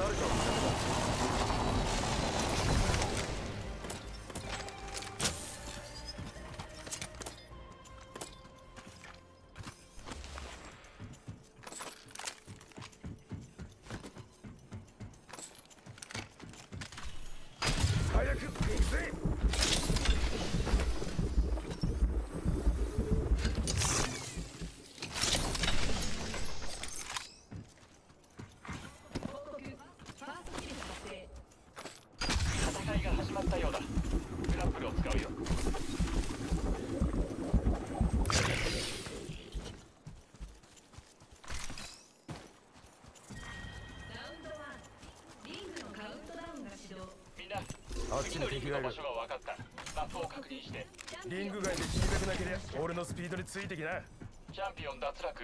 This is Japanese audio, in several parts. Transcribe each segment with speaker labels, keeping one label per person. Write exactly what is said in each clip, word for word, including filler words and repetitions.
Speaker 1: 早く行くぜ。
Speaker 2: 戦いが始まったようだ。グラップルを使うよ。みんな、次のリングの場所が分かった。マップを確認して。
Speaker 1: リング外で死にたくなけりゃ俺のスピードについてきな。
Speaker 2: チャンピオン脱落。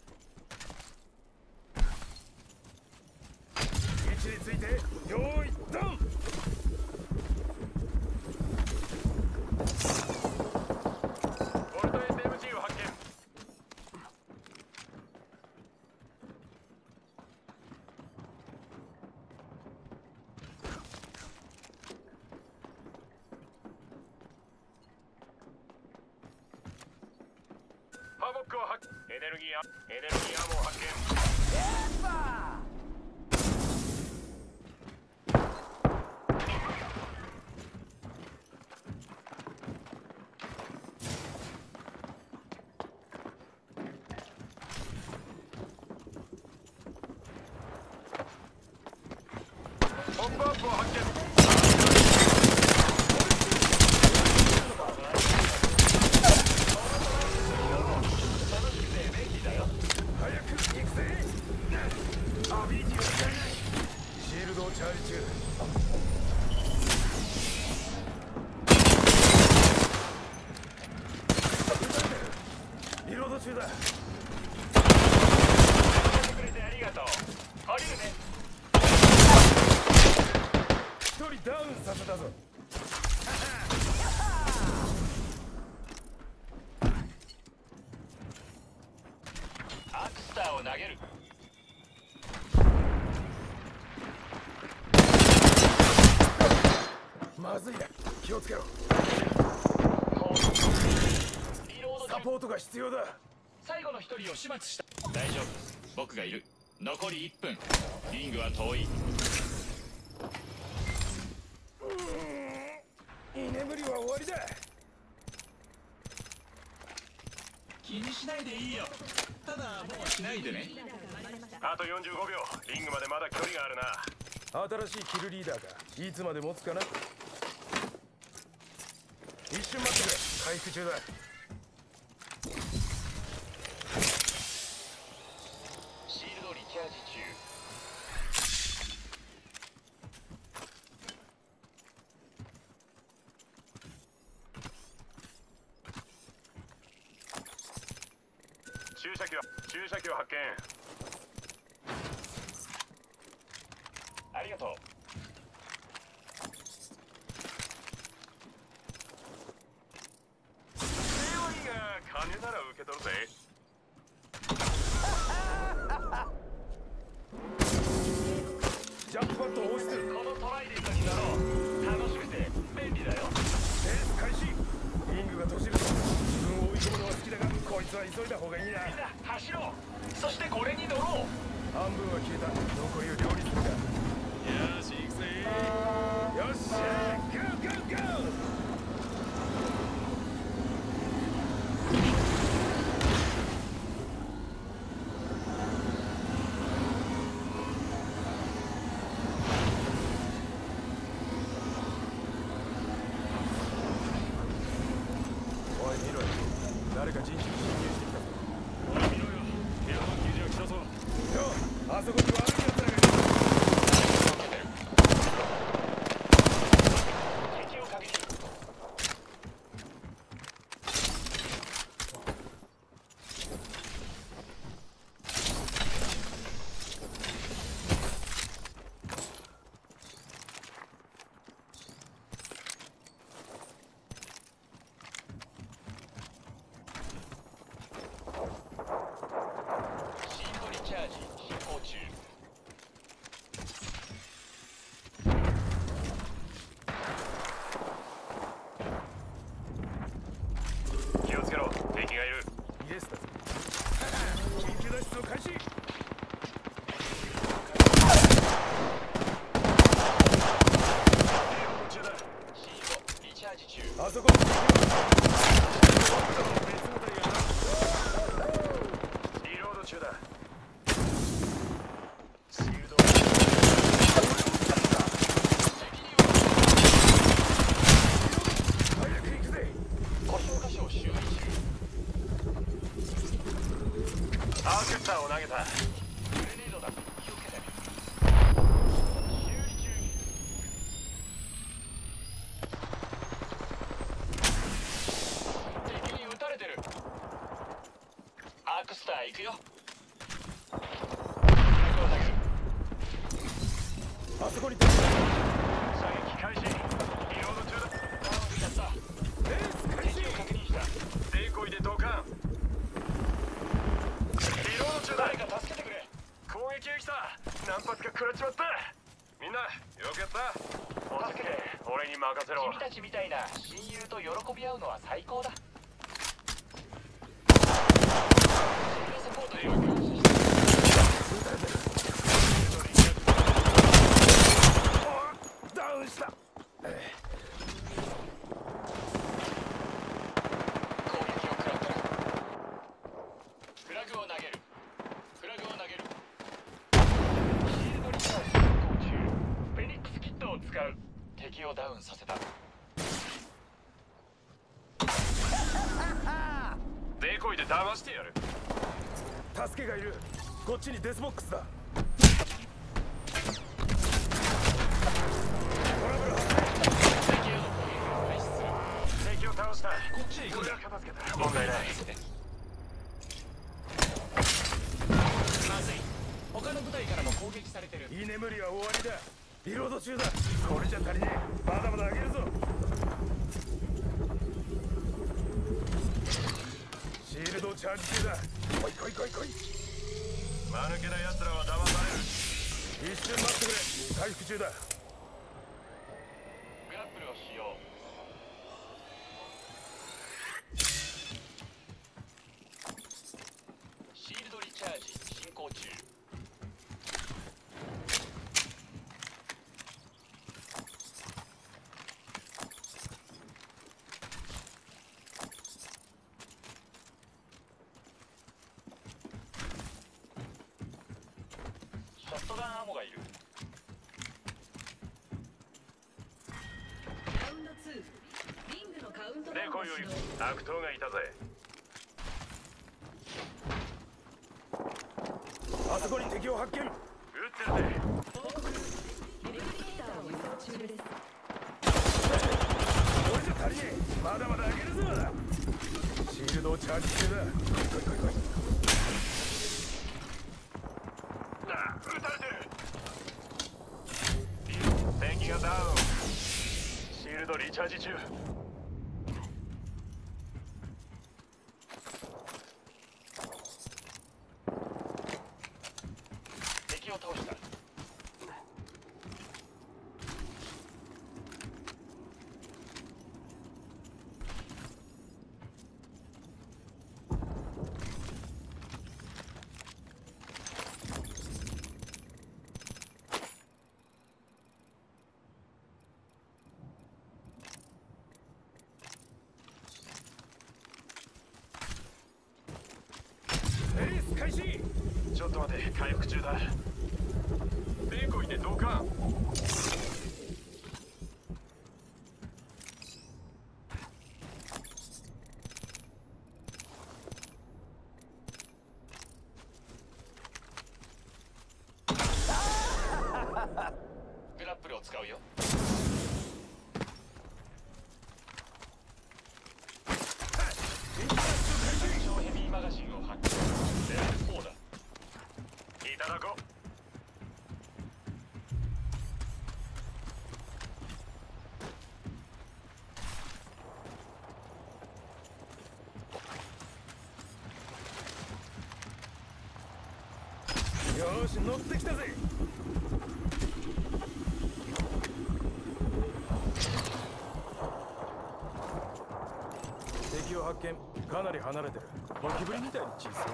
Speaker 1: 位置について用意ドン。ボルト エスエムジー を発見。ハボックを発エネルギーアエネルギーアームを発見。ポップアップを発見。早く行くぜ。アビリティを使えない。シールドをチャージ中。リロード中だ。来てくれてありがとう。降りるね。一人ダウンさせたぞ。
Speaker 2: アクスターを投げる。
Speaker 1: まずいな。気をつけろ。
Speaker 2: リロード中。
Speaker 1: サポートが必要だ。
Speaker 2: 最後の一人を始末した。大丈夫。僕がいる。残りいっぷん。リングは遠い。
Speaker 1: 居眠りは終わりだ。
Speaker 2: 気にしないでいいよ。ただもうしないでね。
Speaker 1: あとよんじゅうごびょう。リングまでまだ距離があるな。新しいキルリーダーか。いつまで持つかな。一瞬待ってくれ。回復中だ。
Speaker 2: シールドリチャージ中。
Speaker 1: 注射器は注射器を発見。
Speaker 2: ありがとう。
Speaker 1: 強いが金なら受け取るぜ。ジャンプパッドを押してる。
Speaker 2: このトライデントになろう。楽しくて便利だよ。
Speaker 1: レース開始。リングが閉じると自分を追い込むのは好きだが、こいつは急いだ方がいいな。
Speaker 2: みんな走ろう。そしてこれに乗ろう。
Speaker 1: 半分は消えた。残りを料理するか。よし行くぜ。よっしゃー、ゴーゴーゴー。おい見ろよ。誰か陣地に侵入してきたぞ。おい見ろよ。部屋の記事が来たぞ。よう、あそこに悪い奴らがいる。
Speaker 2: 敵を確認。
Speaker 1: アークスターを投げた。
Speaker 2: グレネードだ。気をつけて。修理中。敵に撃たれてる。アークスター行くよ。
Speaker 1: あそこに。
Speaker 2: 射撃開始。リロード中だ。ダウンしちゃった。
Speaker 1: レース開始。
Speaker 2: 敵を確認した。
Speaker 1: デコイで同感。リロード中だ。
Speaker 2: 誰か助けてくれ。
Speaker 1: 攻撃が来た。何発か食らっちまった。みんなよくやった。
Speaker 2: 助けて。
Speaker 1: 俺に任せろ。
Speaker 2: 君たちみたいな親友と喜び合うのは最高だ。サポートへは感謝してる。
Speaker 1: ダウンした。
Speaker 2: 攻撃を食らったらフラグを投げる。フラグを投げる。シールドリチャージ進行中。フェニックスキットを使う。敵をダウンさせた。
Speaker 1: デコイで騙してやる。助けがいる。こっちにデスボックスだ。トラブル発生。
Speaker 2: 敵への攻撃を開始する。
Speaker 1: 敵を倒した。
Speaker 2: こっちへ行くんだ。
Speaker 1: 俺は片付けた。問題ない。
Speaker 2: まずい。他の部隊からも攻撃されてる。
Speaker 1: 居眠りは終わりだ。リロード中だ。これじゃ足りねえ。まだまだ上げるぞ。シールドチャージ中だ。来い来い来い来い。間抜けな奴らは騙される。一瞬待ってくれ。回復中だ。
Speaker 2: グラップルを使用。シールドリチャージ進行中。ショットガンアーモがいる。
Speaker 3: ラウンドツー、リングのカウントダウン
Speaker 1: デコイを
Speaker 3: を始動。
Speaker 1: 悪党がいたぜ。あそこに敵を発見。撃ってるぜ。
Speaker 3: レベルリミッターを輸送中です。
Speaker 1: これじゃ足りねえ。まだまだ上げるぞ。シールドをチャージ中だ。来い来い来い来い。あ、撃たれてる。敵がダウン。シールドリチャージ中。
Speaker 2: 敵を倒した。
Speaker 1: レース開始。ちょっと待て。回復中だ。デコイで同感。
Speaker 2: グラップルを使うよ。超ヘビーマガジンを発見。レベルフォーだ。
Speaker 1: いただこう。よーし、乗ってきたぜ。敵を発見。かなり離れてる。ゴキブリみたいに小さい。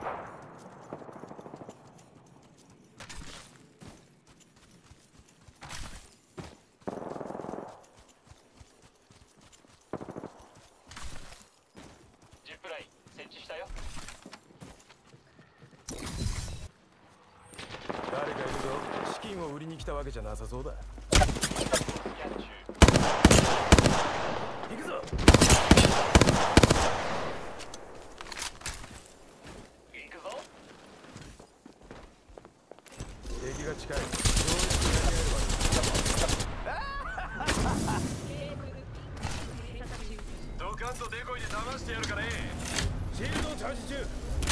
Speaker 2: ジップライン設置したよ。
Speaker 1: 誰かいるぞ。資金を売りに来たわけじゃなさそうだ。
Speaker 2: スキャン中。
Speaker 1: 行くぞ。
Speaker 2: 行くぞ。
Speaker 1: 近い。ようやくやり合えるわけ。ドカンとデコイで騙してやるかね。シールドをチャージ中。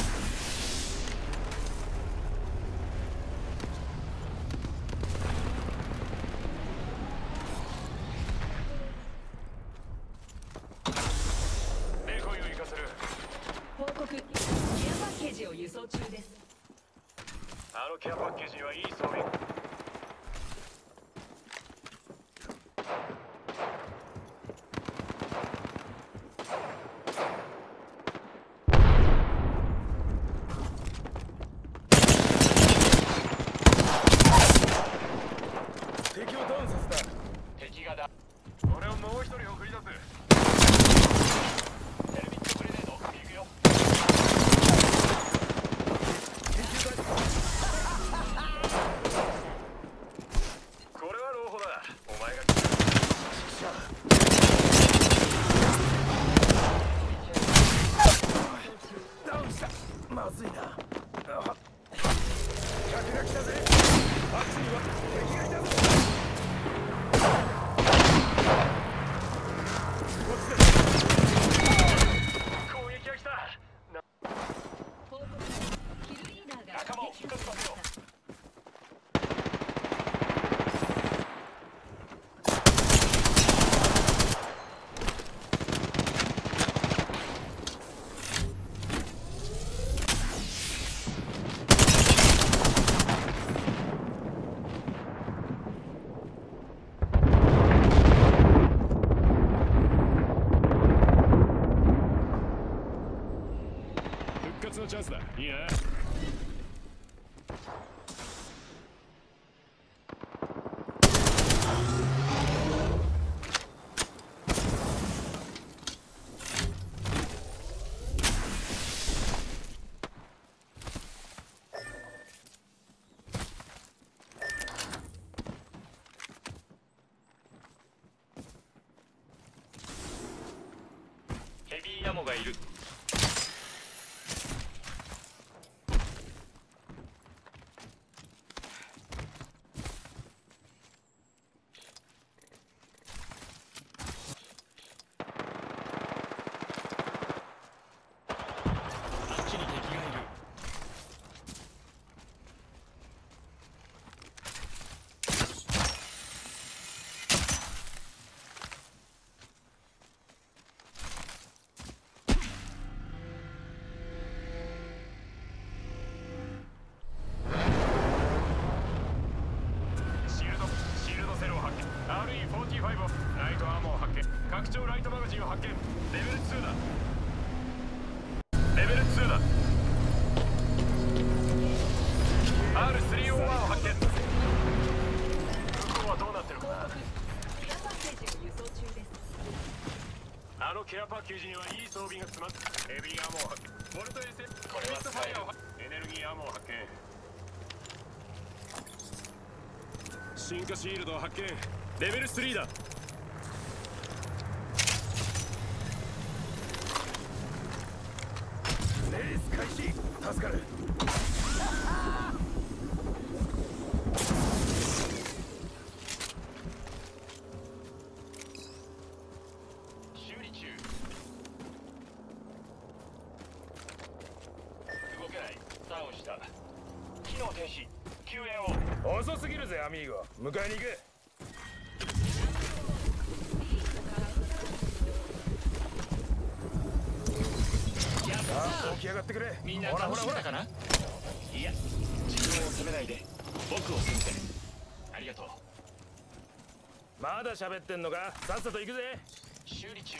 Speaker 1: デコイを行かせる。
Speaker 3: 報告。ケアパッケージを輸送中です。
Speaker 1: あのケアパッケージにはいい装備。敵をダウンさせた。
Speaker 2: 敵がだ。
Speaker 1: 俺をもう一人送り出す。
Speaker 2: ヘルミットグレネード行くよ。
Speaker 1: これは朗報だ。お前がダウンした。まずいな。客が来たぜ。あっちには敵がいたぞ。こっちだ。攻撃が来た。
Speaker 3: 報告。キルリーダーが
Speaker 2: 仲間を復活させよう。
Speaker 1: 復活のチャンスだ。いいな。
Speaker 2: ヘビーアモがいる。あっちに敵がいる。シールドシールドセルを発見。 アールイーフォーティーファイブ をライトアーモーを発見。拡張ライトマガジンを発見。レベルツーだ。レベルツーだ。 アールスリーオーワン を発見。向こうはどうなってるかな。
Speaker 3: ケアパッケージを輸送中です。
Speaker 1: あのケアパッケージにはいい装備が詰まって。ヘビーアーモーを発見。ボルトエセ
Speaker 2: これは
Speaker 1: ファイアを発見。エネルギーアーモーを発見。進化シールドを発見。レベルスリーだ。レース開始。助かる。
Speaker 2: 修理中。動けない。ダウンした。機能停止。救援を。
Speaker 1: 遅すぎるぜアミーゴ。迎えに行く。さあ起き上がってくれ。
Speaker 2: みんな
Speaker 1: ほらほらほら。
Speaker 2: 楽しめたかな。いや、自分を責めないで僕を責めて。ありがとう。
Speaker 1: まだ喋ってんのか。さっさと行くぜ。
Speaker 2: 修理中。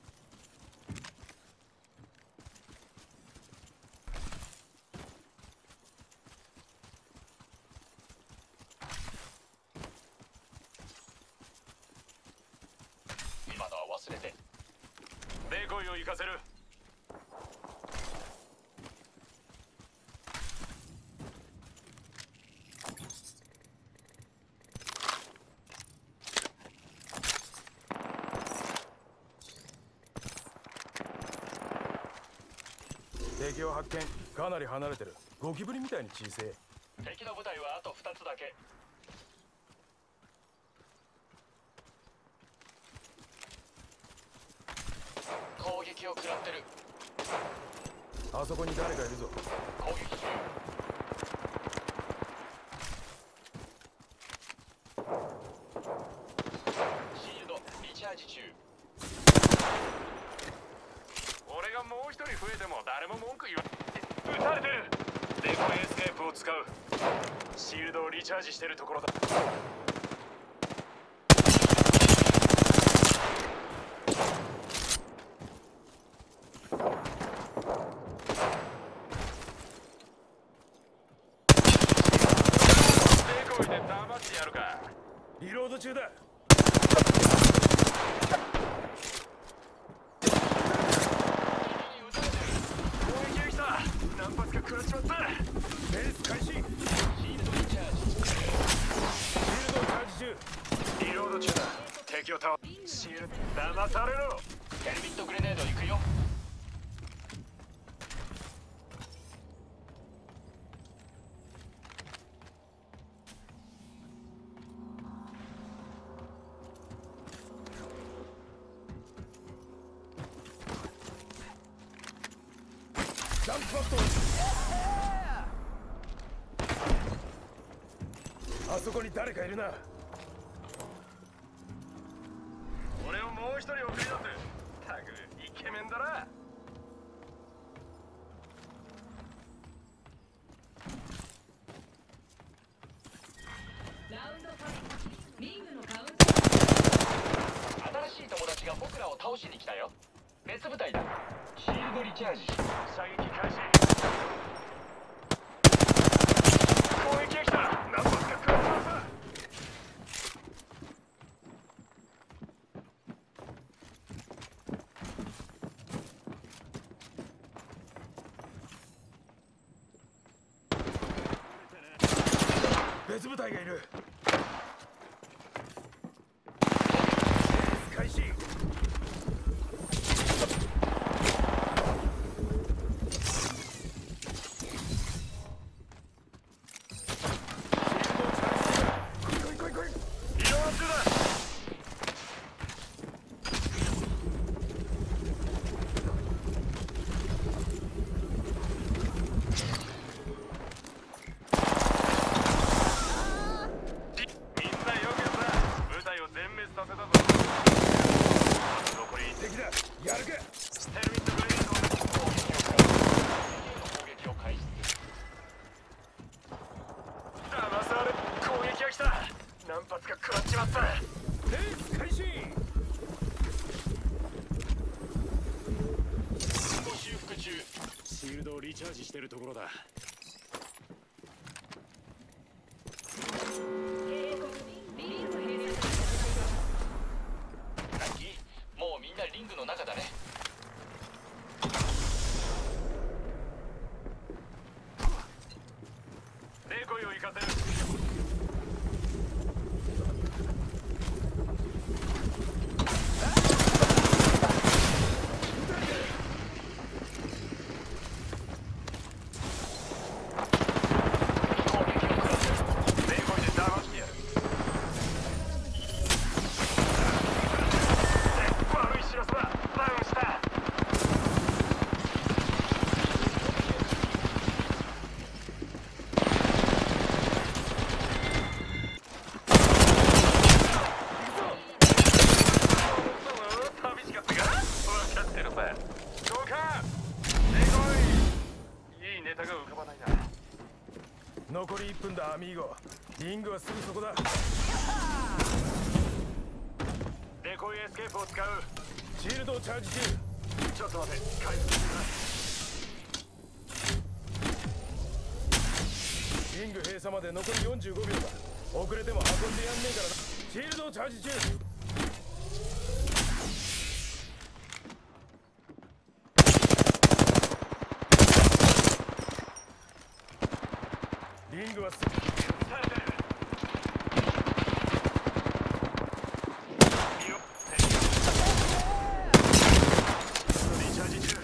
Speaker 2: 今のは忘れて。
Speaker 1: デコイを行かせる。敵を発見。かなり離れてる。ゴキブリみたいに小せえ。
Speaker 2: 敵の部隊はあとふたつだけ。攻撃を食らってる。
Speaker 1: あそこに誰かいるぞ。
Speaker 2: 攻撃中。シールドリチャージ中。俺がもう一人増えても誰も文句言わ撃たれてる。デコイエスケープを使う。シールドをリチャージしてるところだ。
Speaker 1: リロード中だ。
Speaker 2: 攻撃が来た。何発か食らっちまった。
Speaker 1: レース開始。シールドリチャージ。シールドチャージ中。
Speaker 2: リロード中だ。敵を倒す。シールド騙されろ。ヘルミットグレネード行くよ。
Speaker 1: ジャンプバット。あそこに誰かいるな。
Speaker 2: 俺をもう一人送り出す。タグイケメンだな。
Speaker 3: ラウンドファイト。リングのカウント。
Speaker 2: 新しい友達が僕らを倒しに来たよ。別部隊だ。シールドリチャージ。射撃開始。攻撃が来た。何発か食らってます。
Speaker 1: 別部隊がいる。開始。
Speaker 2: 何発か食らっちまった。
Speaker 1: レース開始。
Speaker 2: 修復中。
Speaker 4: シールドをリチャージしてるところだ。
Speaker 3: 警告。リング閉鎖。
Speaker 2: ラッキー、もうみんなリングの中だね。デコイを行かせる。
Speaker 1: 残りいっぷんだアミーゴ。リングはすぐそこだ。
Speaker 2: デコイエスケープを使う。
Speaker 1: シールドをチャージ中。
Speaker 2: ちょっと待って、回復してくれ。
Speaker 1: リング閉鎖まで残りよんじゅうごびょうだ。遅れても運んでやんねえからな。シールドをチャージ中。リングはすぐ
Speaker 2: リチャージ中。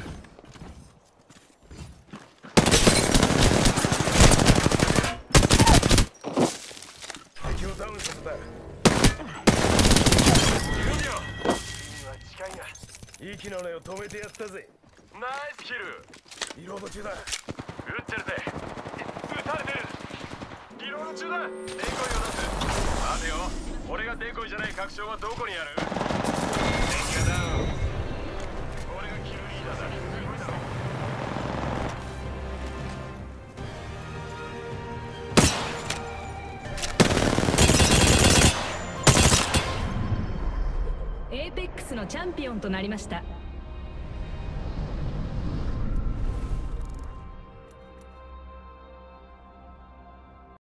Speaker 1: 息の根を止めてやったぜ。
Speaker 2: ナイスキル。
Speaker 1: リロード中だ。
Speaker 2: 撃ってるぜ。撃たれてる。リロード中だ。デコイを出す。待てよ、俺がデコイじゃない確証はどこにある？電気がダウン。俺がキルリーダーだ。すごいだろ。
Speaker 3: エーペックスのチャンピオンとなりました。